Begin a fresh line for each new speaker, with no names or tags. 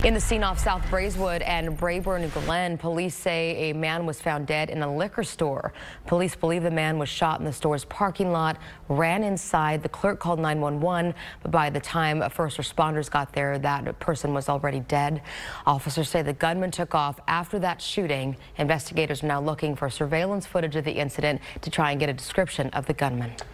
In the scene off South Braeswood and Brayburn Glen, police say a man was found dead in a liquor store. Police believe the man was shot in the store's parking lot, ran inside. The clerk called 911, but by the time first responders got there, that person was already dead. Officers say the gunman took off after that shooting. Investigators are now looking for surveillance footage of the incident to try and get a description of the gunman.